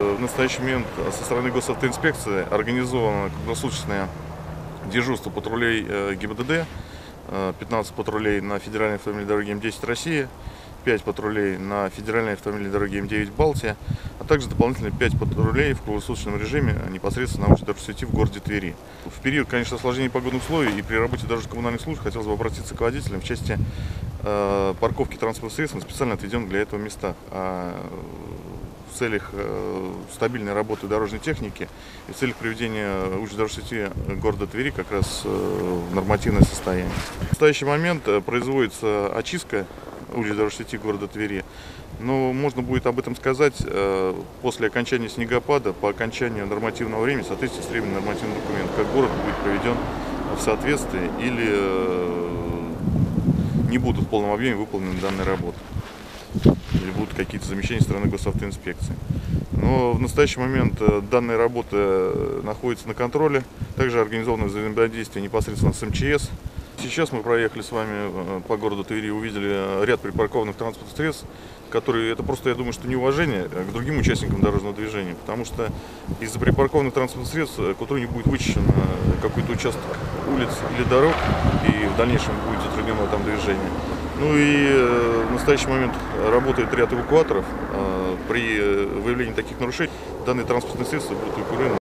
В настоящий момент со стороны госавтоинспекции организовано круглосуточное дежурство патрулей ГИБДД, 15 патрулей на федеральной автомобильной дороге М10 Россия, 5 патрулей на федеральной автомобильной дороге М9 Балтия, а также дополнительно 5 патрулей в круглосуточном режиме непосредственно на дорожной в городе Твери. В период, конечно, осложнения погодных условий и при работе дорожно-коммунальных служб хотелось бы обратиться к водителям в части парковки транспортных средств на специально отведенных для этого местах. В целях стабильной работы дорожной техники и в целях приведения улиц дорожной сети города Твери как раз в нормативное состояние. В настоящий момент производится очистка улиц дорожной сети города Твери, но можно будет об этом сказать после окончания снегопада, по окончанию нормативного времени, в соответствии с требованиями нормативных документов, как город будет проведен в соответствии или не будут в полном объеме выполнены данные работы, или будут какие-то замещения со стороны госавтоинспекции. Но в настоящий момент данная работа находится на контроле, также организовано взаимодействие непосредственно с МЧС. Сейчас мы проехали с вами по городу Твери, увидели ряд припаркованных транспортных средств, которые, это просто, я думаю, что неуважение к другим участникам дорожного движения, потому что из-за припаркованных транспортных средств к утру не будет вычищен какой-то участок улиц или дорог, и в дальнейшем будет затруднено там движение. Ну и в настоящий момент работает ряд эвакуаторов. При выявлении таких нарушений данные транспортные средства будут эвакуированы